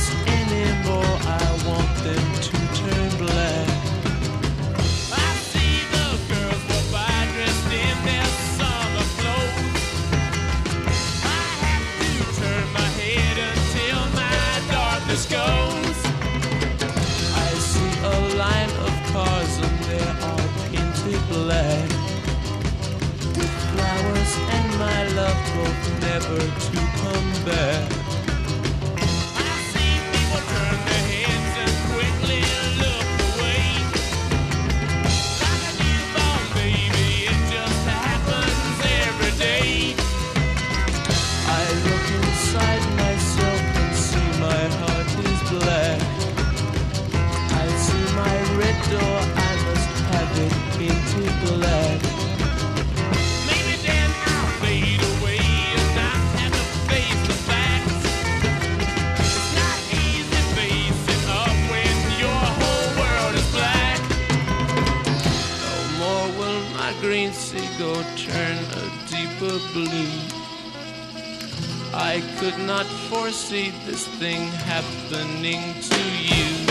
flowers anymore. I want them to turn black. I see the girls go by dressed in their summer clothes. I have to turn my head until my darkness goes. I see a line of cars and they're all painted black, with flowers and my love both never to come back. I see people turn their heads and quickly look away. Like a newborn baby, it just happens every day. I look inside myself and see my heart is black. I see my red door, I must have it painted black. Maybe then I'll fade away and not have to face the facts. It's not easy facing up when your whole world is black. No more will my green seagull turn a deeper blue. I could not foresee this thing happening to you.